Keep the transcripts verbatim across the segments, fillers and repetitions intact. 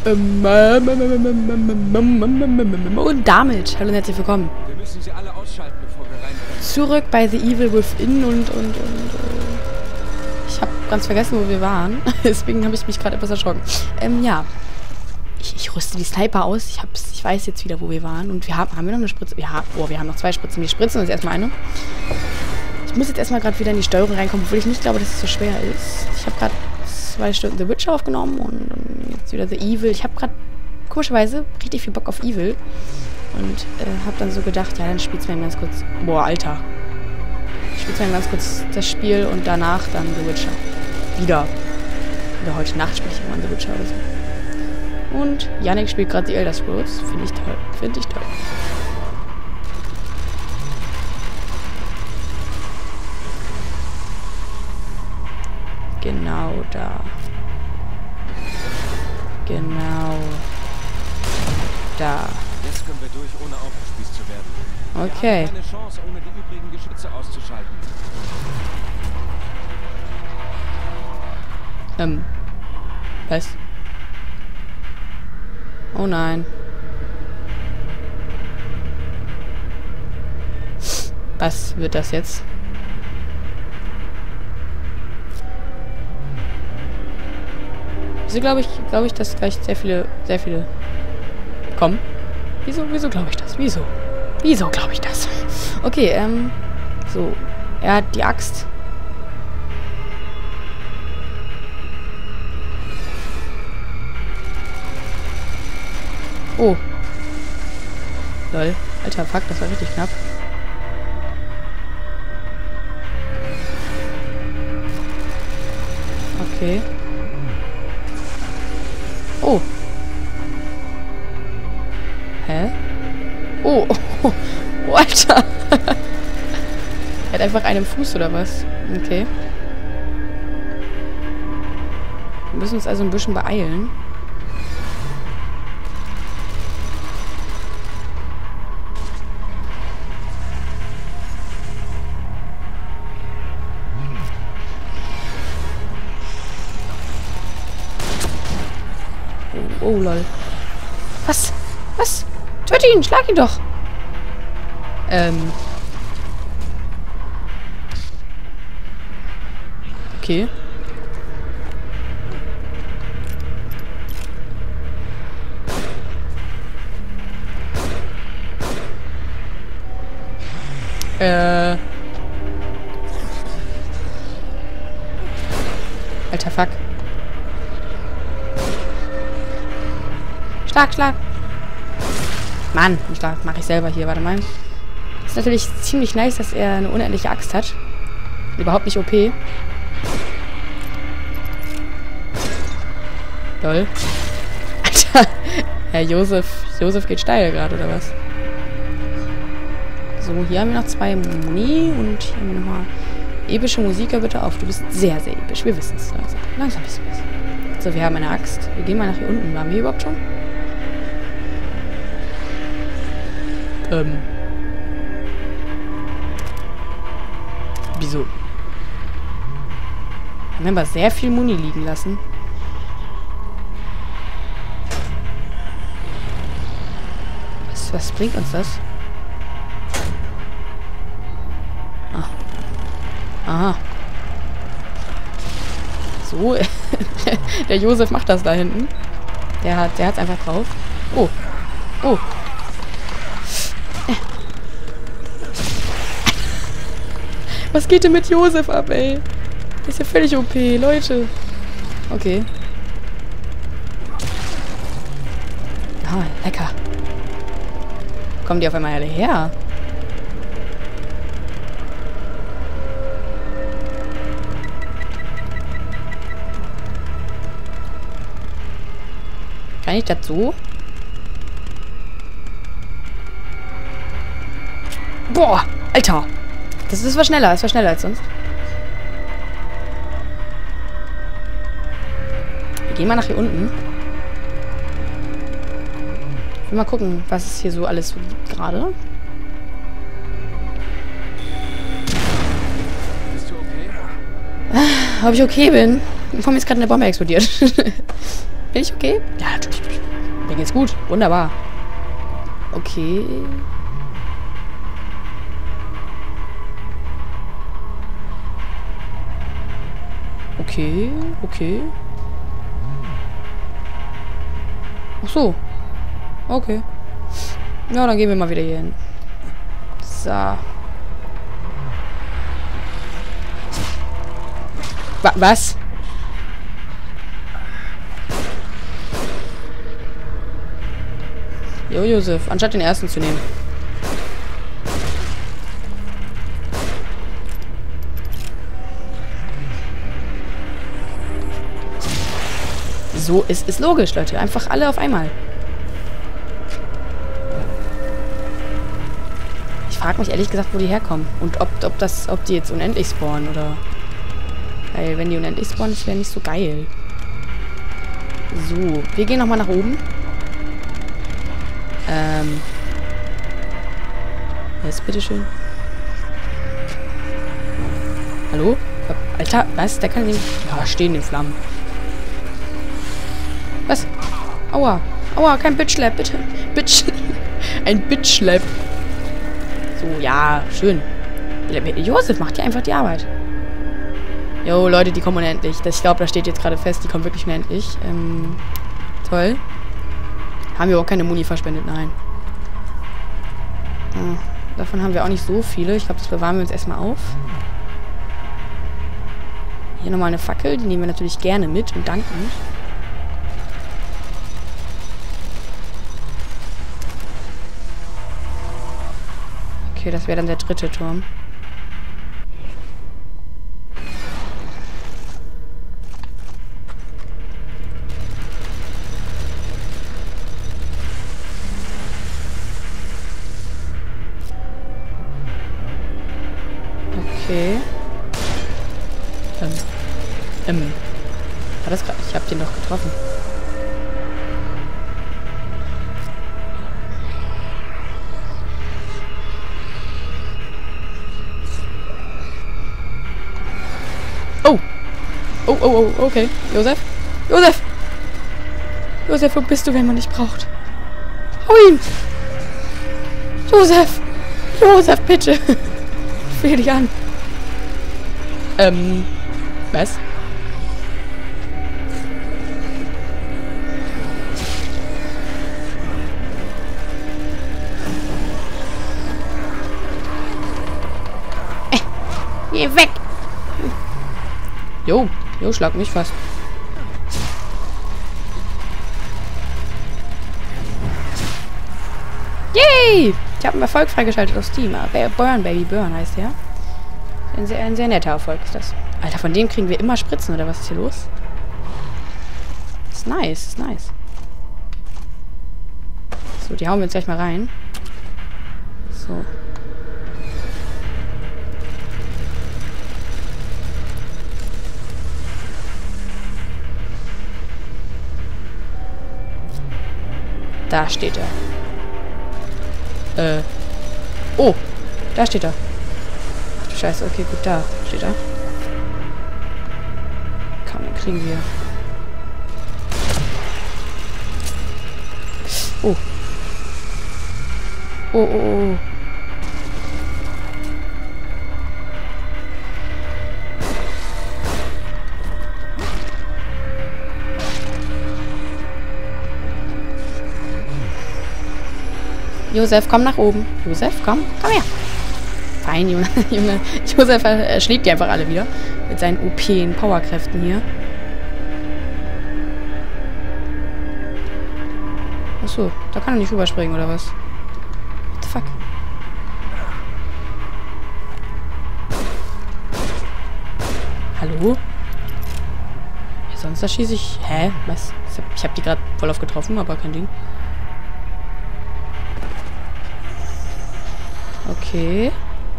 Und damit, hallo und herzlich willkommen. Wir müssen sie alle ausschalten, bevor wir rein. Zurück bei The Evil Within und, und, und, äh, ich habe ganz vergessen, wo wir waren. Deswegen habe ich mich gerade etwas erschrocken. Ähm, ja. Ich, ich rüste die Sniper aus. Ich, hab's, ich weiß jetzt wieder, wo wir waren. Und wir haben, haben wir noch eine Spritze? Ja, oh, wir haben noch zwei Spritzen. Wir spritzen uns erstmal eine. Ich muss jetzt erstmal gerade wieder in die Steuerung reinkommen, obwohl ich nicht glaube, dass es so schwer ist. Ich habe gerade zwei Stunden The Witcher aufgenommen und, und jetzt wieder The Evil. Ich habe gerade komischerweise richtig viel Bock auf Evil. Und äh, habe dann so gedacht, ja, dann spielst du mir ganz kurz... Boah, Alter. Ich spiel's mir ganz kurz das Spiel und danach dann The Witcher. Wieder. Oder heute Nacht spiele ich irgendwann The Witcher oder so. Und Yannick spielt gerade die Elder Scrolls. Finde ich toll. Finde ich toll. Genau da. Genau. Da. Jetzt können wir durch, ohne aufgespießt zu werden. Okay. Wir haben keine Chance, ohne die übrigen Geschütze auszuschalten. Ähm. Was? Oh nein. Was wird das jetzt? Wieso glaube ich, glaube ich, dass gleich sehr viele, sehr viele kommen? Wieso, wieso glaube ich das? Wieso? Wieso glaube ich das? Okay, ähm, so. Er hat die Axt. Oh. Lol. Alter, fuck, das war richtig knapp. Okay. Oh. Hä? Oh. Oh, oh Alter. Er hat einfach einen Fuß oder was? Okay. Wir müssen uns also ein bisschen beeilen. Oh, lol. Was? Was? Töte ihn! Schlag ihn doch! Ähm. Okay. Äh. Alter, fuck. Schlag, schlag. Mann, den Schlag mache ich selber hier. Warte mal. Ist natürlich ziemlich nice, dass er eine unendliche Axt hat. Überhaupt nicht O P. Lol. Alter. Herr Josef. Josef geht steil gerade, oder was? So, hier haben wir noch zwei Muni. Und hier haben wir nochmal epische Musik. Bitte auf. Du bist sehr, sehr episch. Wir wissen es. Langsam. Langsam bist du es. So, wir haben eine Axt. Wir gehen mal nach hier unten. Waren wir überhaupt schon? Ähm. Wieso? Haben wir aber sehr viel Muni liegen lassen. Was, was bringt uns das? Ah. Aha. So. Der Josef macht das da hinten. Der hat, der hat's einfach drauf. Oh. Oh. Was geht denn mit Josef ab, ey? Der ist ja völlig O P, Leute. Okay. Ah, lecker. Wo kommen die auf einmal alle her? Kann ich das so? Boah, Alter. Das, das war schneller, das war schneller als sonst. Wir gehen mal nach hier unten. Ich will mal gucken, was es hier so alles so gibt gerade. Bist du okay? Ob ich okay bin? Vor mir ist gerade eine Bombe explodiert. Bin ich okay? Ja, natürlich. Mir geht's gut. Wunderbar. Okay. Okay, okay. Ach so. Okay. Ja, dann gehen wir mal wieder hier hin. So. Wa was? Jo, Josef, anstatt den ersten zu nehmen. So, es ist logisch, Leute. Einfach alle auf einmal. Ich frage mich ehrlich gesagt, wo die herkommen. Und ob, ob, das, ob die jetzt unendlich spawnen, oder... Weil, wenn die unendlich spawnen, das wäre nicht so geil. So, wir gehen nochmal nach oben. Ähm. Jetzt, bitteschön. Hallo? Alter, was? Der kann nicht... Ja, stehen in Flammen. Was? Aua. Aua, kein Bitch-Slap, bitte. Bitch. Ein Bitch-Slap. So, ja, schön. Josef macht ja einfach die Arbeit. Jo, Leute, die kommen unendlich. Das, ich glaube, da steht jetzt gerade fest, die kommen wirklich unendlich. Ähm, toll. Haben wir auch keine Muni verschwendet, nein. Ja, davon haben wir auch nicht so viele. Ich glaube, das bewahren wir uns erstmal auf. Hier nochmal eine Fackel. Die nehmen wir natürlich gerne mit und dankend. Okay, das wäre dann der dritte Turm. Okay. Ähm. Ähm. War das gerade? Ich hab den doch getroffen. Oh! Oh, oh, oh, okay. Josef? Josef! Josef, wo bist du, wenn man dich braucht? Hau ihn! Josef! Josef, bitte! Ich will dich an. Ähm, was? Äh, geh weg! Jo, jo, schlag mich fast. Yay! Ich habe einen Erfolg freigeschaltet auf Steam. Burn, Baby, Burn heißt der. Ein sehr, ein sehr netter Erfolg ist das. Alter, von dem kriegen wir immer Spritzen, oder was ist hier los? Ist nice, ist nice. So, die hauen wir jetzt gleich mal rein. So. Da steht er. Äh. Oh, da steht er. Ach du Scheiße, okay, gut, da steht er. Komm, den kriegen wir. Oh. Oh, oh, oh. Josef, komm nach oben. Josef, komm, komm her. Fein, Junge. Junge. Josef erschlägt die einfach alle wieder. Mit seinen O P-Powerkräften hier. Achso, da kann er nicht rüberspringen, oder was? What the fuck? Hallo? Ja, sonst da schieße ich... Hä? Was? Ich hab die gerade voll auf getroffen, aber kein Ding. Okay.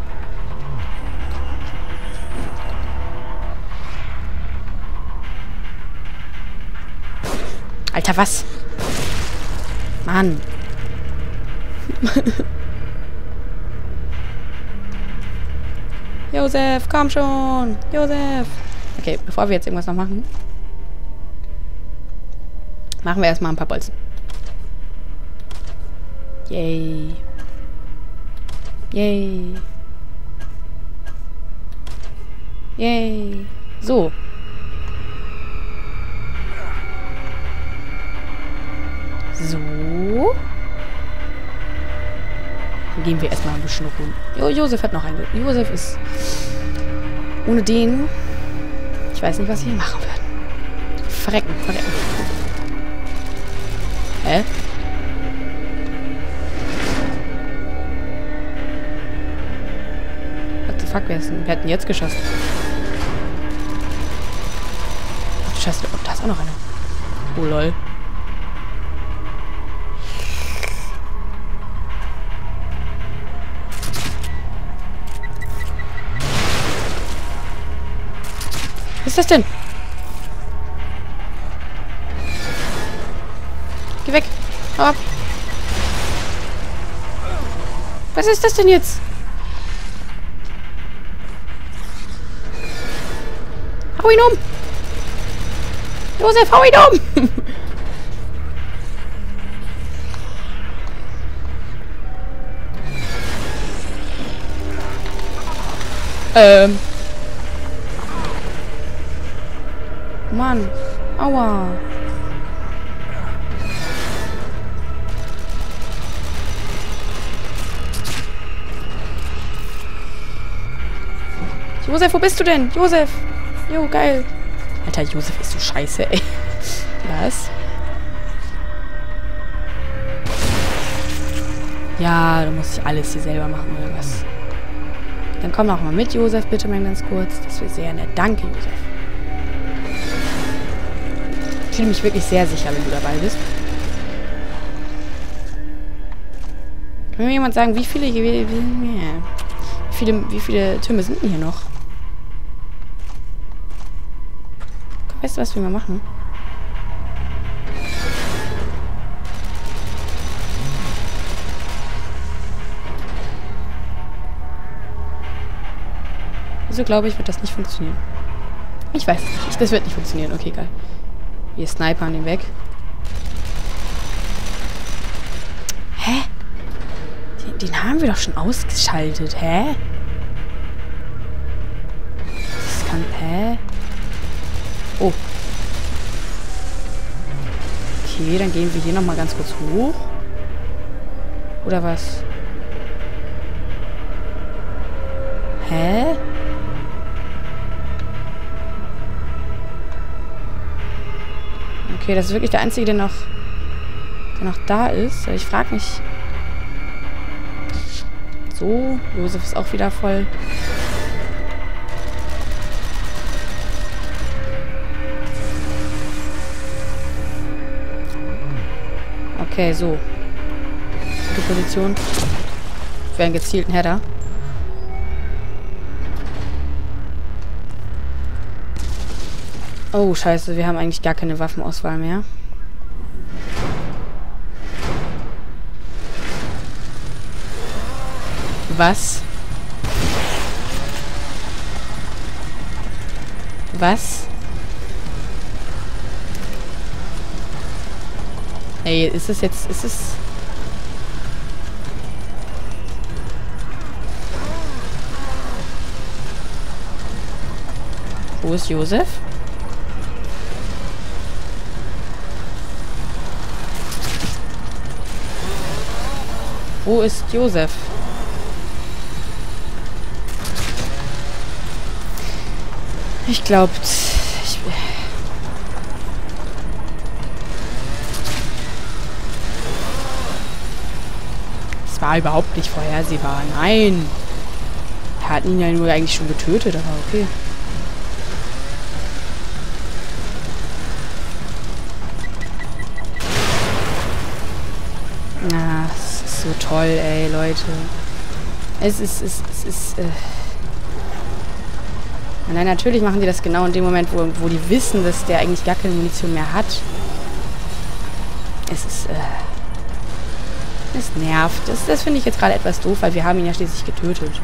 Alter, was? Mann. Josef, komm schon. Josef. Okay, bevor wir jetzt irgendwas noch machen. Machen wir erstmal ein paar Bolzen. Yay. Yay. Yay. So. So. Dann gehen wir erstmal ein bisschen rum. Jo, Josef hat noch einen. Josef ist... Ohne den... Ich weiß nicht, was wir hier machen würden. Verrecken, verrecken. Hä? What the fuck, wer ist denn? Wir hätten jetzt geschossen. Ach, Scheiße, oh, da ist auch noch einer. Oh, lol. Was ist das denn? Geh weg. Hau ab. Was ist das denn jetzt? Hau ihn um! Josef, hau ihn um! ähm. Mann. Aua. Josef, wo bist du denn? Josef. Jo, geil. Alter, Josef ist so scheiße, ey. Was? Ja, du musst dich alles hier selber machen, oder was? Dann komm auch mal mit, Josef, bitte mal ganz kurz. Das wäre sehr nett. Danke, Josef. Ich fühle mich wirklich sehr sicher, wenn du dabei bist. Kann mir jemand sagen, wie viele, wie, wie, wie viele, wie viele Türme sind denn hier noch? Weißt du, was wir mal machen? Wieso glaube ich, wird das nicht funktionieren? Ich weiß es nicht. Das wird nicht funktionieren. Okay, geil. Wir snipern den weg. Hä? Den, den haben wir doch schon ausgeschaltet. Hä? Das kann... Hä? Oh. Okay, dann gehen wir hier nochmal ganz kurz hoch. Oder was? Hä? Okay, das ist wirklich der Einzige, der noch, der noch da ist. Ich frage mich... So, Josef ist auch wieder voll. Okay, so. Gute Position. Für einen gezielten Header. Oh, scheiße. Wir haben eigentlich gar keine Waffenauswahl mehr. Was? Was? Ey, ist es jetzt... Ist es... Wo ist Josef? Wo ist Josef? Ich glaube... Ich... Es war überhaupt nicht vorhersehbar. Nein! Wir hatten ihn ja nur eigentlich schon getötet, aber okay. Na, es ist so toll, ey, Leute. Es ist, es, es ist, äh... Nein, natürlich machen die das genau in dem Moment, wo, wo die wissen, dass der eigentlich gar keine Munition mehr hat. Es ist, äh... Es nervt. Das, das finde ich jetzt gerade etwas doof, weil wir haben ihn ja schließlich getötet.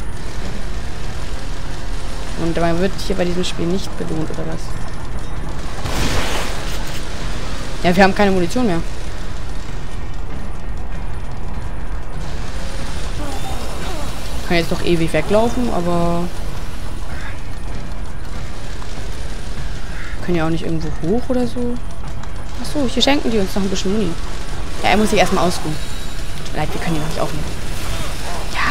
Und man wird hier bei diesem Spiel nicht belohnt, oder was? Ja, wir haben keine Munition mehr. Kann jetzt noch ewig weglaufen, aber... Können ja auch nicht irgendwo hoch oder so. Achso, hier schenken die uns noch ein bisschen Muni. Ja, er muss sich erstmal ausruhen. Tut mir leid, wir können ihn noch nicht aufnehmen. Ja.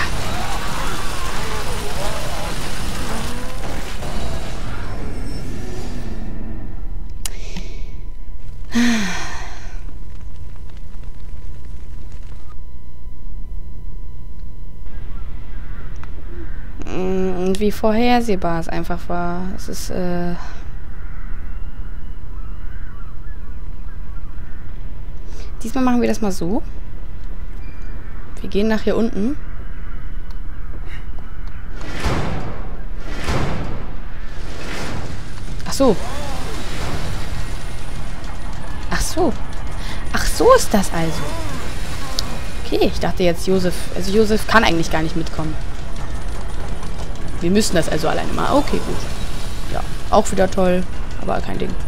Und wie vorhersehbar es einfach war. Es ist, äh... Diesmal machen wir das mal so. Wir gehen nach hier unten. Ach so. Ach so. Ach so ist das also. Okay, ich dachte jetzt Josef... Also Josef kann eigentlich gar nicht mitkommen. Wir müssen das also alleine mal. Okay, gut. Ja, auch wieder toll. Aber kein Ding.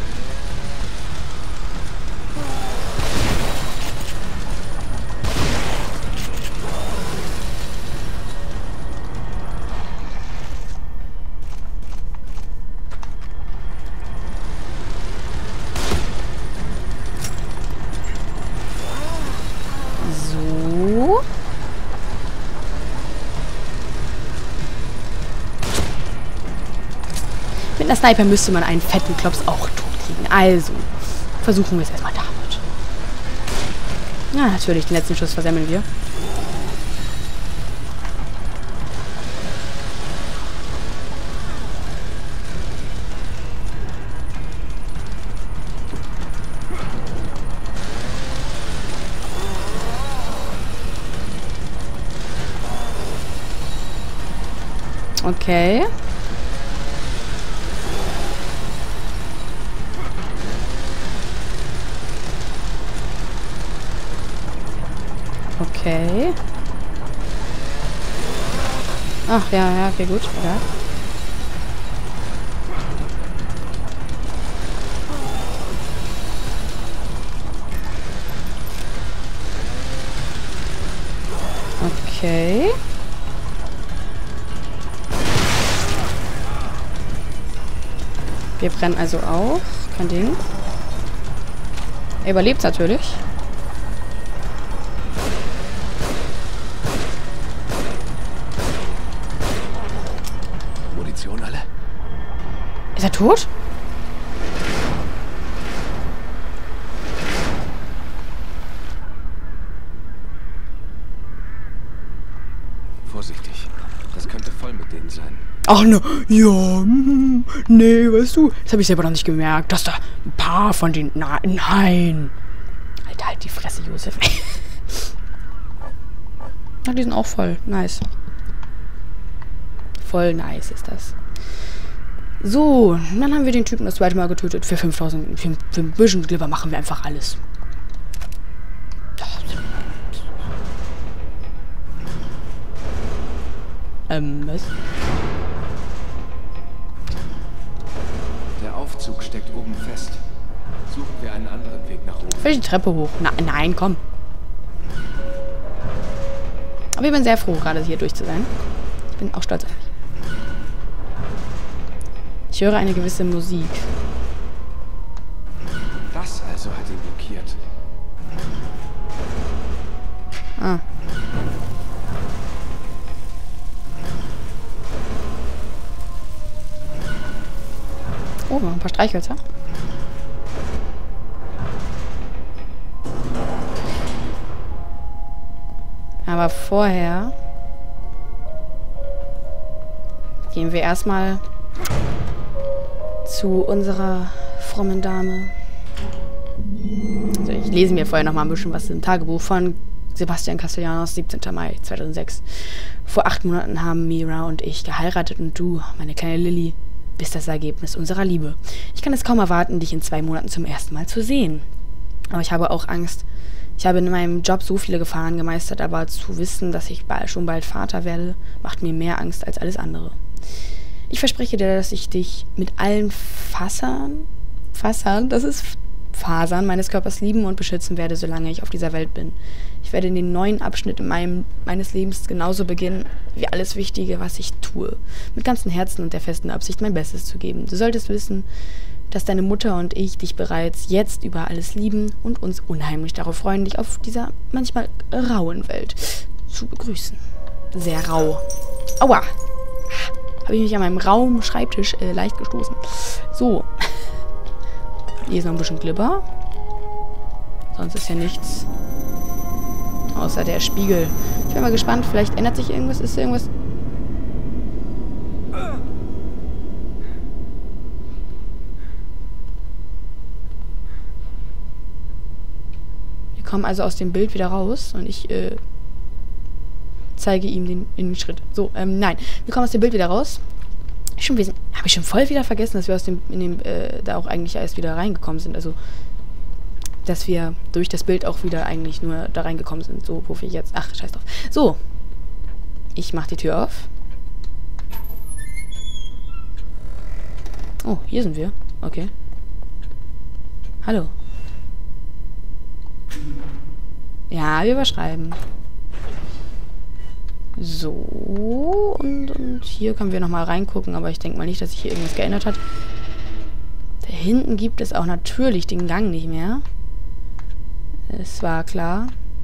Mit einer Sniper müsste man einen fetten Klops auch tot kriegen. Also, versuchen wir es erstmal damit. Ja, natürlich, den letzten Schuss versemmeln wir. Okay. Okay. Ach, ja, ja, okay, gut. Ja. Okay. Wir brennen also auch. Kein Ding. Er überlebt natürlich. Munition alle? Ist er tot? Vorsichtig. Das könnte voll mit denen sein. Ach ne, ja, mm, nee, weißt du, das habe ich selber noch nicht gemerkt, dass da ein paar von den, na, nein. Alter, halt die Fresse, Josef. Ja, die sind auch voll, nice. Voll nice ist das. So, dann haben wir den Typen das zweite Mal getötet. Für fünftausend, für, für ein bisschen Glibber machen wir einfach alles. Ähm, was? Der Aufzug steckt oben fest. Suchen wir einen anderen Weg nach oben. Will ich die Treppe hoch? Na, nein, komm. Aber ich bin sehr froh, gerade hier durch zu sein. Ich bin auch stolz auf mich. Ich höre eine gewisse Musik. Das also hat ihn blockiert. Ah. Oh, noch ein paar Streichhölzer. Aber vorher gehen wir erstmal zu unserer frommen Dame. Also ich lese mir vorher noch mal ein bisschen was im Tagebuch von Sebastian Castellanos, siebzehnter Mai zweitausendsechs. Vor acht Monaten haben Mira und ich geheiratet und du, meine kleine Lilly, bist das Ergebnis unserer Liebe. Ich kann es kaum erwarten, dich in zwei Monaten zum ersten Mal zu sehen. Aber ich habe auch Angst. Ich habe in meinem Job so viele Gefahren gemeistert, aber zu wissen, dass ich bald, schon bald Vater werde, macht mir mehr Angst als alles andere. Ich verspreche dir, dass ich dich mit allen Fassern, Fassern, das ist Fasern meines Körpers lieben und beschützen werde, solange ich auf dieser Welt bin. Ich werde in den neuen Abschnitt in meinem, meines Lebens genauso beginnen, wie alles Wichtige, was ich tue. Mit ganzem Herzen und der festen Absicht, mein Bestes zu geben. Du solltest wissen, dass deine Mutter und ich dich bereits jetzt über alles lieben und uns unheimlich darauf freuen, dich auf dieser manchmal rauen Welt zu begrüßen. Sehr rau. Aua! Habe ich mich an meinem rauen Schreibtisch äh, leicht gestoßen. So. Hier ist noch ein bisschen Glibber. Sonst ist ja nichts. Außer der Spiegel. Ich bin mal gespannt. Vielleicht ändert sich irgendwas. Ist irgendwas... Wir kommen also aus dem Bild wieder raus. Und ich äh, zeige ihm den, den Schritt. So, ähm, nein. Wir kommen aus dem Bild wieder raus. Schon habe ich schon voll wieder vergessen, dass wir aus dem, in dem, äh, da auch eigentlich erst wieder reingekommen sind. Also, dass wir durch das Bild auch wieder eigentlich nur da reingekommen sind. So, wo wir jetzt... Ach, scheiß drauf. So. Ich mach die Tür auf. Oh, hier sind wir. Okay. Hallo. Ja, wir überschreiben. So, und, und hier können wir nochmal reingucken, aber ich denke mal nicht, dass sich hier irgendwas geändert hat. Da hinten gibt es auch natürlich den Gang nicht mehr. Es war klar.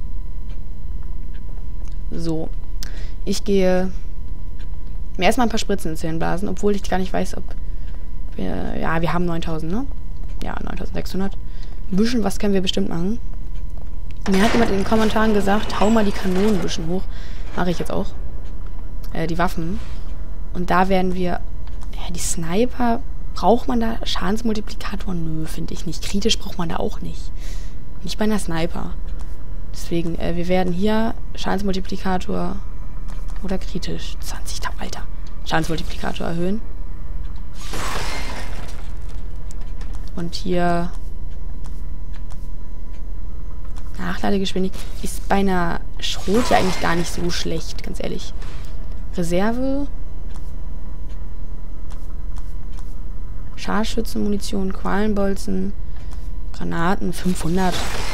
So. Ich gehe mir erstmal ein paar Spritzen ins Hirn blasen, obwohl ich gar nicht weiß, ob wir... Ja, wir haben neuntausend, ne? Ja, neuntausendsechshundert. Ein bisschen was können wir bestimmt machen. Mir hat jemand in den Kommentaren gesagt, hau mal die Kanonen ein bisschen hoch. Mache ich jetzt auch. Äh, die Waffen. Und da werden wir... Ja, die Sniper... Braucht man da Schadensmultiplikator? Nö, finde ich nicht. Kritisch braucht man da auch nicht. Nicht bei einer Sniper. Deswegen, äh, wir werden hier Schadensmultiplikator oder kritisch. zwanzigtausend, Alter. Schadensmultiplikator erhöhen. Und hier... Nachladegeschwindigkeit ist bei einer Schrot ja eigentlich gar nicht so schlecht, ganz ehrlich. Reserve. Scharfschützenmunition, Qualenbolzen, Granaten, fünfhundert.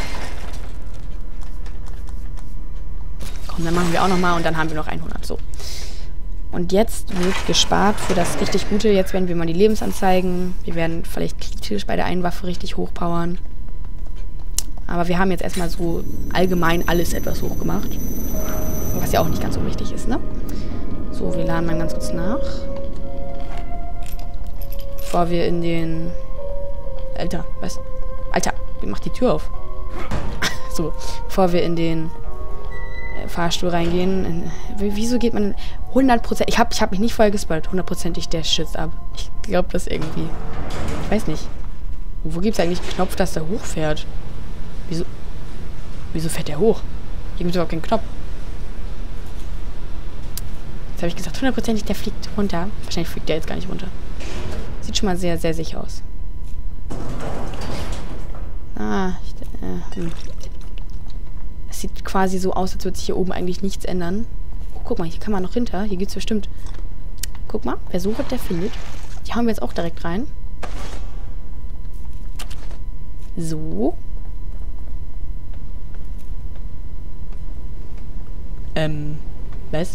Komm, dann machen wir auch nochmal und dann haben wir noch hundert. So. Und jetzt wird gespart für das richtig Gute. Jetzt werden wir mal die Lebensanzeigen. Wir werden vielleicht kritisch bei der einen Waffe richtig hochpowern. Aber wir haben jetzt erstmal so allgemein alles etwas hochgemacht. Was ja auch nicht ganz so wichtig ist, ne? So, wir laden mal ganz kurz nach. Bevor wir in den... Alter, was? Alter, mach die Tür auf. So, bevor wir in den äh, Fahrstuhl reingehen. Äh, wieso geht man... hundert Prozent... Ich habe ich hab mich nicht vorher gespoilt. hundertprozentig der schützt ab. Ich glaube das irgendwie. Ich weiß nicht. Wo gibt es eigentlich einen Knopf, dass der hochfährt? Wieso? Wieso fährt der hoch? Hier gibt es überhaupt keinen Knopf. Jetzt habe ich gesagt, hundertprozentig der fliegt runter. Wahrscheinlich fliegt der jetzt gar nicht runter. Sieht schon mal sehr, sehr sicher aus. Ah, ich, äh, hm. Es sieht quasi so aus, als würde sich hier oben eigentlich nichts ändern. Oh, guck mal, hier kann man noch hinter. Hier gibt es bestimmt... Guck mal, wer sucht, der findet. Die haben wir jetzt auch direkt rein. So. Ähm, was?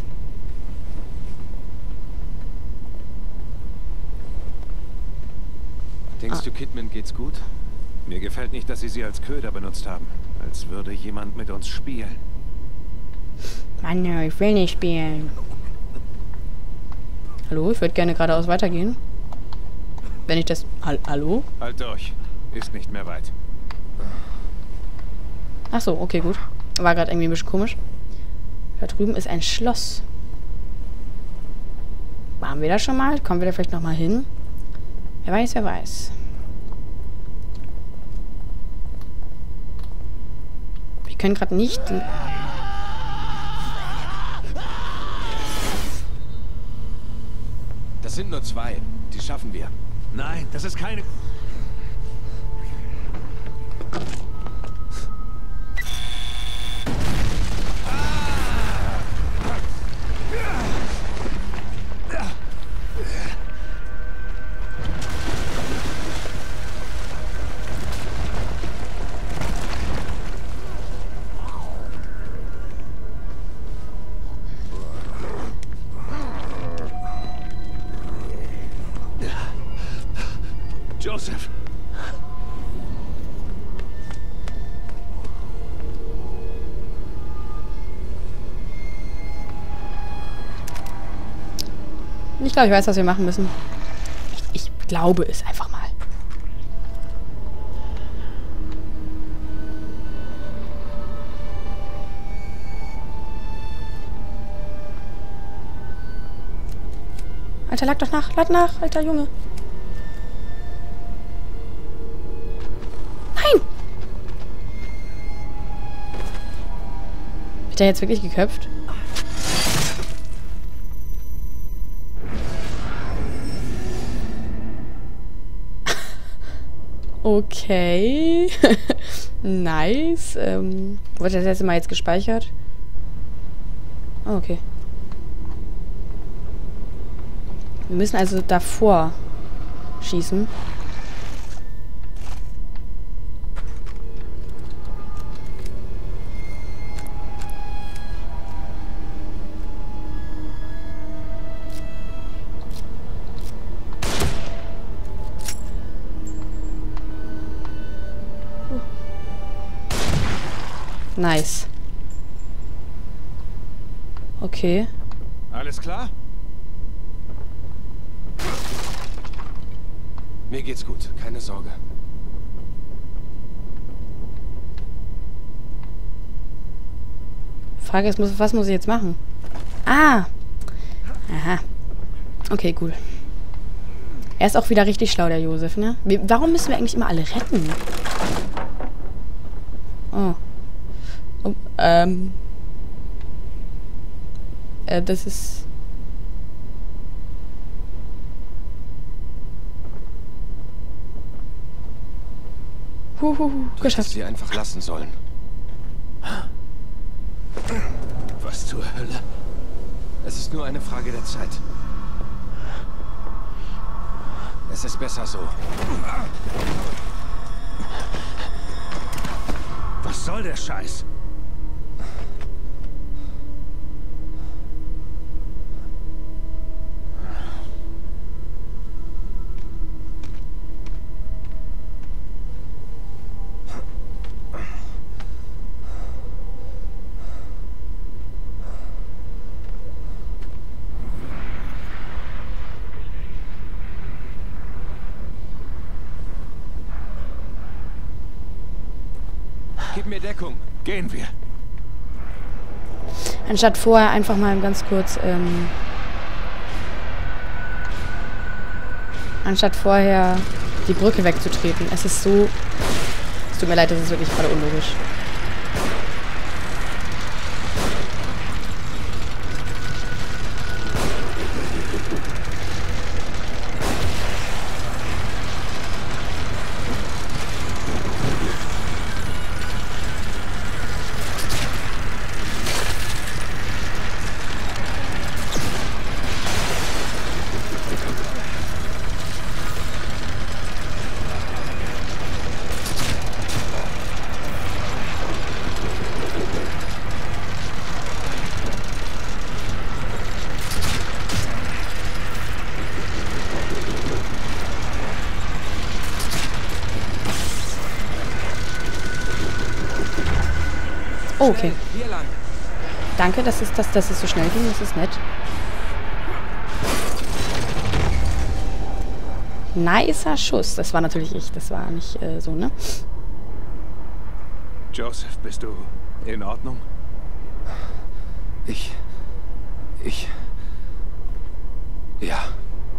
Denkst ah. du, Kidman geht's gut? Mir gefällt nicht, dass sie sie als Köder benutzt haben. Als würde jemand mit uns spielen. Mann, ich will nicht spielen. Hallo, ich würde gerne geradeaus weitergehen. Wenn ich das... Hall Hallo? Halt durch. Ist nicht mehr weit. Ach so, okay, gut. War gerade irgendwie ein bisschen komisch. Da drüben ist ein Schloss. Waren wir da schon mal? Kommen wir da vielleicht nochmal hin? Wer weiß, wer weiß. Wir können gerade nicht... Das sind nur zwei. Die schaffen wir. Nein, das ist keine... Ich glaube, ich weiß, was wir machen müssen. Ich, ich glaube es einfach mal. Alter, lag doch nach. Lad nach, alter Junge. Nein! Wird der jetzt wirklich geköpft? Okay. Nice. Ähm, wurde das letzte Mal jetzt gespeichert? Oh, okay. Wir müssen also davor schießen. Nice. Okay. Alles klar? Mir geht's gut, keine Sorge. Frage ist, was muss ich jetzt machen? Ah! Aha. Okay, cool. Er ist auch wieder richtig schlau, der Josef, ne? Wir, warum müssen wir eigentlich immer alle retten? Oh. Oh ähm. Äh, das ist... Huhuhu, Du geschafft. hättest sie einfach lassen sollen. Was zur Hölle? Es ist nur eine Frage der Zeit. Es ist besser so. Was soll der Scheiß? Gib mir Deckung. Gehen wir. Anstatt vorher einfach mal ganz kurz, ähm... Anstatt vorher die Brücke wegzutreten. Es ist so... Es tut mir leid, das ist wirklich gerade unlogisch. Oh, okay. Hier lang. Danke, dass es, dass, dass es so schnell ging. Das ist nett. Nicer Schuss. Das war natürlich ich. Das war nicht äh, so, ne? Joseph, bist du in Ordnung? Ich... Ich... Ja.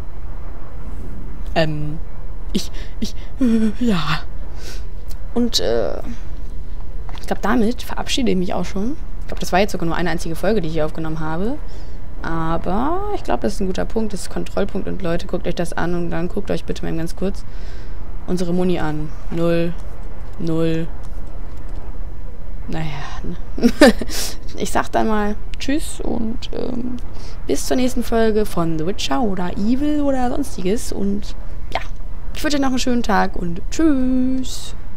Ähm, ich, ich, äh, ja. Und, äh, ich glaube, damit verabschiede ich mich auch schon. Ich glaube, das war jetzt sogar nur eine einzige Folge, die ich hier aufgenommen habe. Aber ich glaube, das ist ein guter Punkt. Das ist Kontrollpunkt. Und Leute, guckt euch das an und dann guckt euch bitte mal ganz kurz unsere Muni an. Null, null. Naja, ne? Ich sag dann mal Tschüss und ähm, bis zur nächsten Folge von The Witcher oder Evil oder sonstiges. Und ja, ich wünsche euch noch einen schönen Tag und Tschüss.